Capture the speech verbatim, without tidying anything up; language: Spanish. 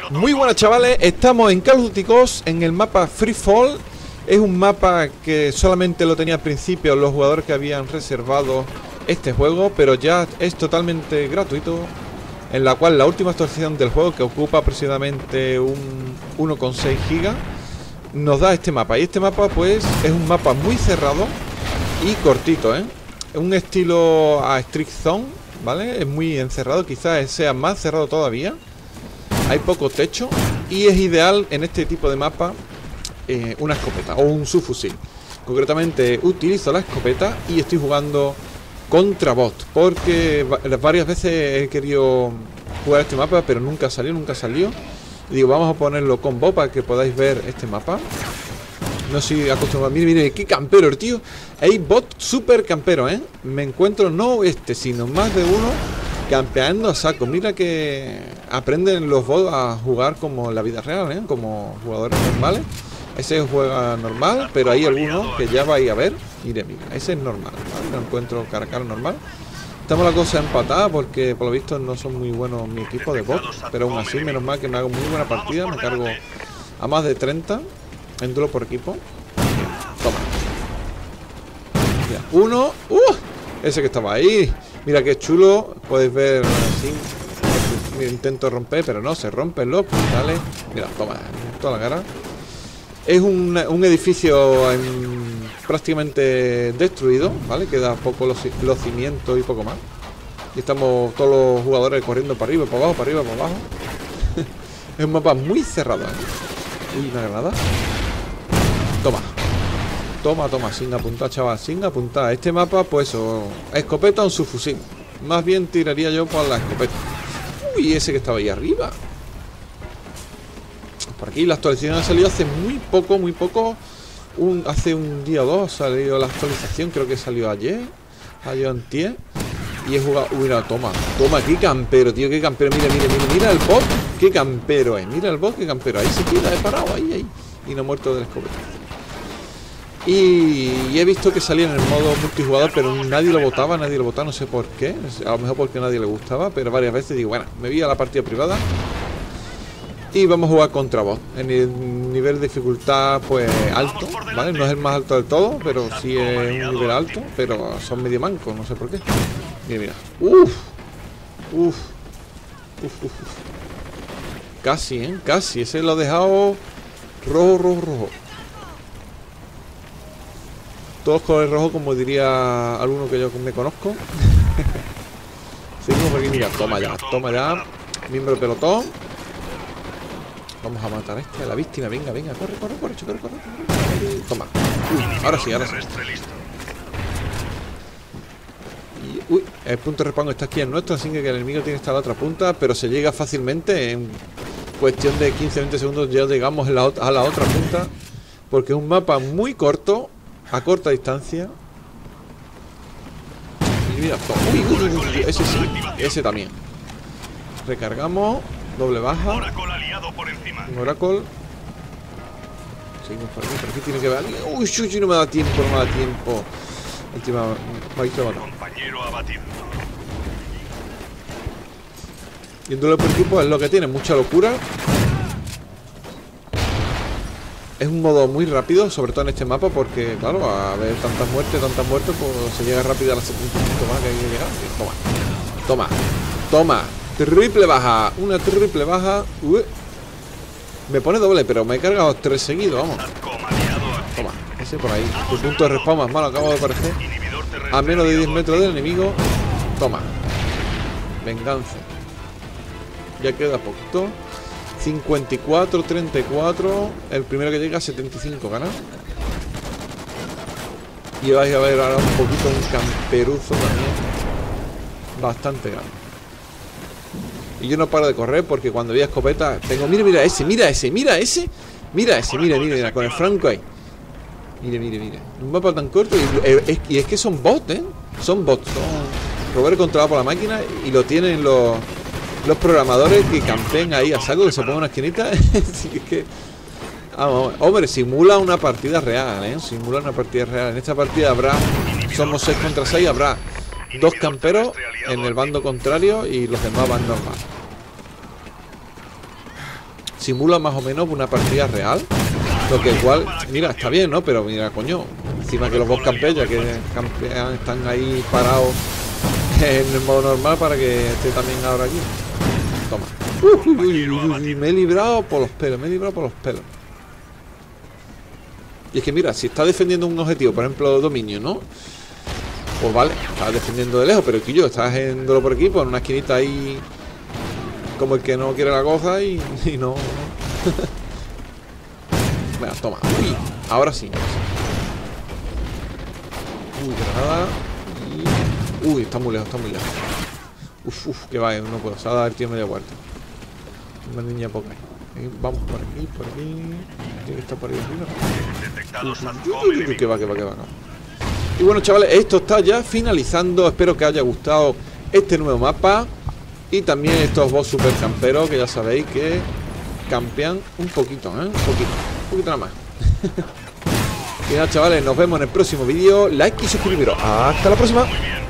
Muy buenas, chavales, estamos en Call of Duty Ghosts en el mapa Free Fall. Es un mapa que solamente lo tenía al principio los jugadores que habían reservado este juego, pero ya es totalmente gratuito, en la cual la última actualización del juego, que ocupa aproximadamente un uno coma seis gigas, nos da este mapa. Y este mapa pues es un mapa muy cerrado y cortito, ¿eh? Un estilo a Strict Zone, ¿vale? Es muy encerrado, quizás sea más cerrado todavía. Hay poco techo y es ideal en este tipo de mapa eh, una escopeta o un subfusil. Concretamente utilizo la escopeta y estoy jugando contra bot, porque varias veces he querido jugar este mapa pero nunca salió, nunca salió. Y digo, vamos a ponerlo con bot para que podáis ver este mapa. No soy acostumbrado. Mire, mire, qué campero el tío. Hay bot súper campero, ¿eh? Me encuentro no este, sino más de uno campeando a saco. Mira que aprenden los bots a jugar como en la vida real, ¿eh? Como jugadores normales. Ese juega normal, pero hay algunos que ya vais a ver. Mire, mira, ese es normal, ¿vale? Lo encuentro cara a cara normal. Estamos la cosa empatada porque por lo visto no son muy buenos mi equipo de bot, pero aún así, menos mal que me hago muy buena partida. Me cargo a más de treinta en duelo por equipo. Toma. Mira, uno. ¡Uh! Ese que estaba ahí. Mira qué chulo. Podéis ver así. Intento romper, pero no, se rompen los puntales. Mira, toma, en toda la cara. Es un, un edificio en, prácticamente destruido, ¿vale? Queda poco los, los cimientos y poco más. Y estamos todos los jugadores corriendo para arriba, para abajo, para arriba, para abajo. Es un mapa muy cerrado, ¿eh? Uy, una granada. Toma. Toma, toma, sin apuntar, chaval, sin apuntar. Este mapa, pues eso, escopeta o un subfusil. Más bien tiraría yo por la escopeta. Uy, ese que estaba ahí arriba. Por aquí la actualización ha salido hace muy poco, muy poco. Un, hace un día o dos ha salido la actualización, creo que salió ayer. Ayer antier. Y he jugado. Uy, mira, toma, toma, qué campero, tío, qué campero. Mira, mira, mira, mira el bot, qué campero es. Mira el bot, qué campero. Ahí se queda, he parado, ahí, ahí. Y no ha muerto de la escopeta. Y, y he visto que salía en el modo multijugador, pero nadie lo votaba, nadie lo votaba, no sé por qué. A lo mejor porque a nadie le gustaba, pero varias veces digo, bueno, me voy a la partida privada y vamos a jugar contra bot. En el nivel de dificultad, pues alto, ¿vale? No es el más alto del todo, pero sí es un nivel alto, pero son medio mancos, no sé por qué. Mira, mira. Uf, uf, uf, uf. Casi, ¿eh? Casi. Ese lo he dejado rojo, rojo, rojo. Todos colores rojos, como diría alguno que yo me conozco. Seguimos por aquí, mira, toma ya, toma ya. Miembro del pelotón. Vamos a matar a este, a la víctima. Venga, venga, corre, corre, corre, corre, corre, corre. Toma. Uy, ahora sí, ahora sí. Y, uy, el punto de respawn está aquí en nuestro, así que el enemigo tiene que estar a la otra punta, pero se llega fácilmente. En cuestión de quince a veinte segundos ya llegamos a la, a la otra punta, porque es un mapa muy corto, a corta distancia. Y mira, uy, uy, uy, uy, ese sí, ese también. Recargamos, doble baja. Un Oracle. Seguimos por aquí, por aquí tiene que ver alguien. Uy, uy, uy, no me da tiempo, no me da tiempo. Última, me ha visto matar. Y el duelo por equipo es lo que tiene, mucha locura. Es un modo muy rápido, sobre todo en este mapa, porque, claro, a ver tantas muertes, tantas muertes, pues se llega rápido a la segunda toma que hay que llegar. Toma, toma, toma. Triple baja, una triple baja. Uy. Me pone doble, pero me he cargado tres seguidos, vamos. Toma, ese por ahí. Tu punto de respawn más malo acabo de aparecer. A menos de diez metros del enemigo. Toma. Venganza. Ya queda poquito. cincuenta y cuatro, treinta y cuatro. El primero que llega a setenta y cinco gana. Y vais a ver ahora un poquito un camperuzo también bastante grande. Y yo no paro de correr porque cuando vi escopeta tengo, mira, mira ese, mira ese, mira ese. Mira ese, mira, mira, mira, con el franco ahí. Mire, mire, mire. Un mapa tan corto y es, y es que son bots, ¿eh? Son bots, son rover controlado por la máquina y lo tienen los Los programadores que campen ahí a saco, que se pongan una esquinita. Así que es que vamos, hombre, simula una partida real, ¿eh? Simula una partida real. En esta partida habrá, somos seis contra seis, habrá dos camperos en el bando contrario y los demás van normal. simula más o menos una partida real. Lo que igual, mira, está bien, ¿no? Pero mira, coño, encima que los boss campean, ya que campean, están ahí parados en el modo normal para que esté también ahora aquí. Toma. Uy, uy, uy, uy, me he librado por los pelos, me he librado por los pelos. Y es que mira, si está defendiendo un objetivo, por ejemplo, dominio, ¿no? Pues vale, estás defendiendo de lejos, pero que yo estás haciéndolo por aquí, pues en una esquinita ahí, como el que no quiere la cosa y, y no. Venga, toma. Uy, ahora sí. Uy, granada. Y... Uy, está muy lejos, está muy lejos. Uf, uf, que vaya, no puedo. Se va a dar el tío media vuelta. Una niña poca. Vamos por aquí, por aquí. Tiene que estar por ahí arriba. Uy, uy, que va, que va, que va. Y bueno, chavales, esto está ya finalizando. Espero que haya gustado este nuevo mapa. Y también estos boss super camperos, que ya sabéis que campean un poquito, ¿eh? Un poquito, un poquito nada más. Y nada, chavales, nos vemos en el próximo vídeo. Like y suscribiros. Hasta la próxima.